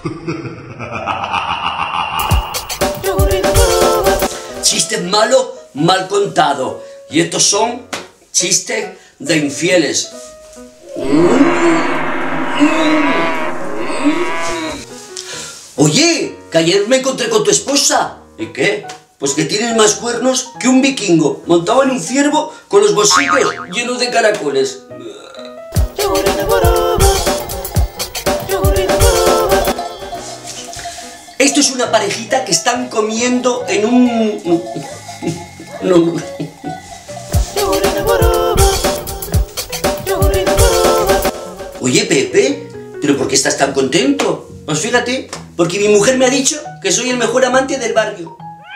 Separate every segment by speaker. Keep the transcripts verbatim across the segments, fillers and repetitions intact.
Speaker 1: Chiste malo, mal contado. Y estos son chistes de infieles. Oye, que ayer me encontré con tu esposa. ¿Y qué? Pues que tienes más cuernos que un vikingo montado en un ciervo con los bolsillos llenos de caracoles. Esto es una parejita que están comiendo en un... No. Oye, Pepe, ¿pero por qué estás tan contento? Pues fíjate, porque mi mujer me ha dicho que soy el mejor amante del barrio.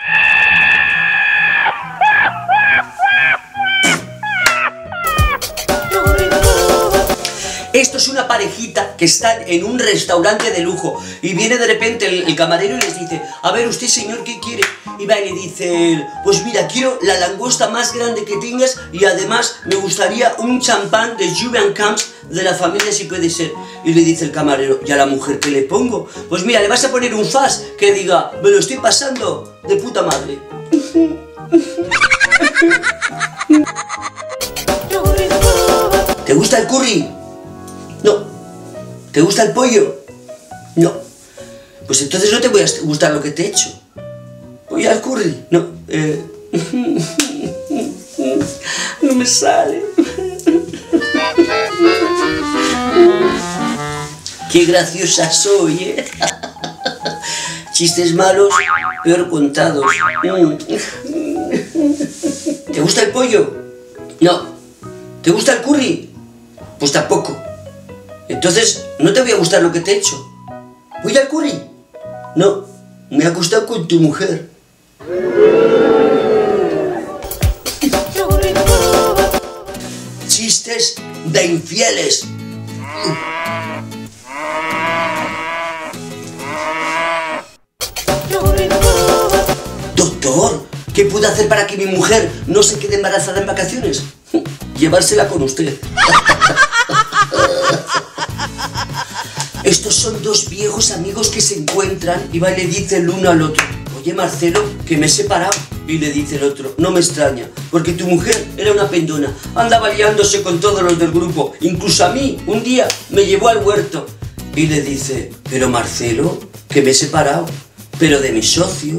Speaker 1: Esto es una parejita que están en un restaurante de lujo y viene de repente el, el camarero y les dice: a ver, usted, señor, ¿qué quiere? Y va y le dice él: pues mira, quiero la langosta más grande que tengas y además me gustaría un champán de Juve Camps de la familia, si puede ser. Y le dice el camarero: ¿y a la mujer qué le pongo? Pues mira, le vas a poner un faz que diga: me lo estoy pasando de puta madre. ¿Te gusta el curry? No. ¿Te gusta el pollo? No. Pues entonces no te voy a gustar lo que te he hecho. Voy al curry. No. Eh... No me sale. Qué graciosa soy, ¿eh? Chistes malos, peor contados. ¿Te gusta el pollo? No. ¿Te gusta el curry? Pues tampoco. Entonces, no te voy a gustar lo que te he hecho. ¿Voy al curry? No, me ha gustado con tu mujer. Chistes de infieles. Doctor, ¿qué puedo hacer para que mi mujer no se quede embarazada en vacaciones? Llevársela con usted. Estos son dos viejos amigos que se encuentran y va y le dice el uno al otro: oye, Marcelo, que me he separado. Y le dice el otro: no me extraña, porque tu mujer era una pendona, andaba liándose con todos los del grupo, incluso a mí, un día me llevó al huerto. Y le dice: pero Marcelo, que me he separado, pero de mi socio.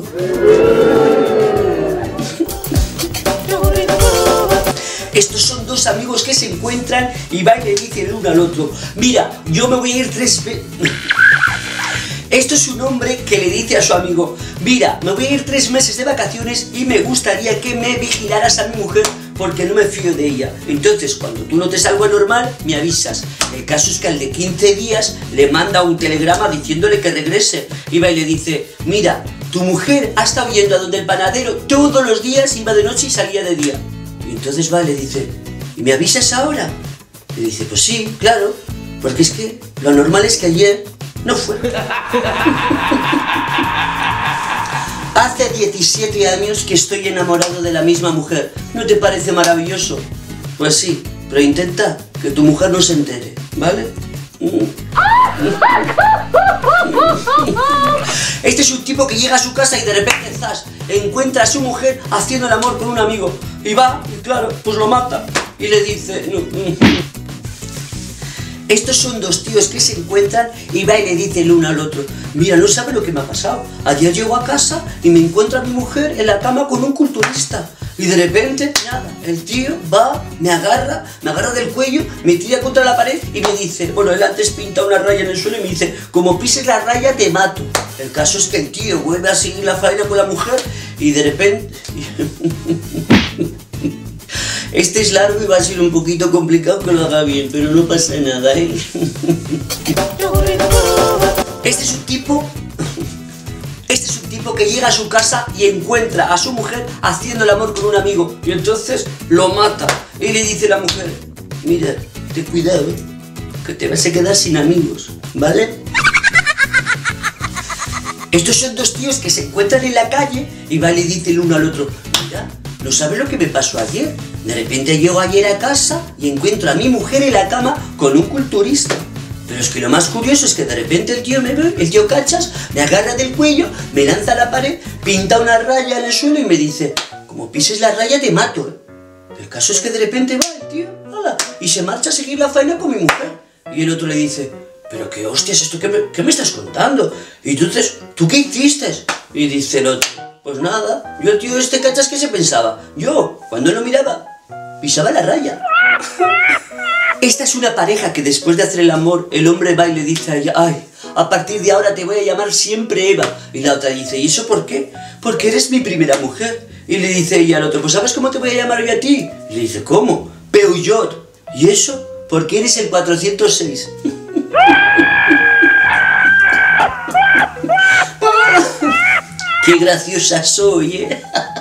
Speaker 1: Estos son dos amigos que se encuentran y va y le dice el uno al otro: mira, yo me voy a ir tres veces... Esto es un hombre que le dice a su amigo: mira, me voy a ir tres meses de vacaciones y me gustaría que me vigilaras a mi mujer porque no me fío de ella. Entonces, cuando tú notes algo anormal, me avisas. El caso es que al de quince días le manda un telegrama diciéndole que regrese. Y va y le dice: mira, tu mujer ha estado yendo a donde el panadero todos los días, iba de noche y salía de día. Y entonces va y le dice: ¿y me avisas ahora? Y dice: pues sí, claro, porque es que lo normal es que ayer no fue. Hace diecisiete años que estoy enamorado de la misma mujer. ¿No te parece maravilloso? Pues sí, pero intenta que tu mujer no se entere, ¿vale? Este es un tipo que llega a su casa y de repente, zas, encuentra a su mujer haciendo el amor con un amigo. Y va, y claro, pues lo mata. Y le dice... Estos son dos tíos que se encuentran y va y le dice el uno al otro: mira, no sabe lo que me ha pasado. Ayer llego a casa y me encuentro a mi mujer en la cama con un culturista. Y de repente, nada, el tío va, me agarra, me agarra del cuello, me tira contra la pared y me dice... Bueno, él antes pinta una raya en el suelo y me dice: como pises la raya te mato. El caso es que el tío vuelve a seguir la faena con la mujer y de repente... Este es largo y va a ser un poquito complicado que lo haga bien, pero no pasa nada, ¿eh? Este es un tipo... Este es un tipo que llega a su casa y encuentra a su mujer haciendo el amor con un amigo. Y entonces lo mata. Y le dice a la mujer: mira, ten cuidado, ¿eh? Que te vas a quedar sin amigos, ¿vale? Estos son dos tíos que se encuentran en la calle y va y le dice el uno al otro: mira, ¿no sabes lo que me pasó ayer? De repente llego ayer a casa y encuentro a mi mujer en la cama con un culturista. Pero es que lo más curioso es que de repente el tío me ve, el tío Cachas, me agarra del cuello, me lanza a la pared, pinta una raya en el suelo y me dice, como pises la raya te mato, ¿eh? El caso es que de repente va el tío, ¡hala! Y se marcha a seguir la faena con mi mujer. Y el otro le dice, pero qué hostias, ¿esto qué me, qué me estás contando? Y entonces, ¿tú qué hiciste? Y dice el otro, pues nada, yo el tío este Cachas, ¿qué se pensaba? Yo, cuando lo miraba, pisaba la raya. Esta es una pareja que después de hacer el amor, el hombre va y le dice a ella, ay, a partir de ahora te voy a llamar siempre Eva. Y la otra dice, ¿y eso por qué? Porque eres mi primera mujer. Y le dice ella al otro, pues ¿sabes cómo te voy a llamar hoy a ti? Y le dice, ¿cómo? Peugeot. ¿Y eso? Porque eres el cuatrocientos seis. ¡Qué graciosa soy, eh!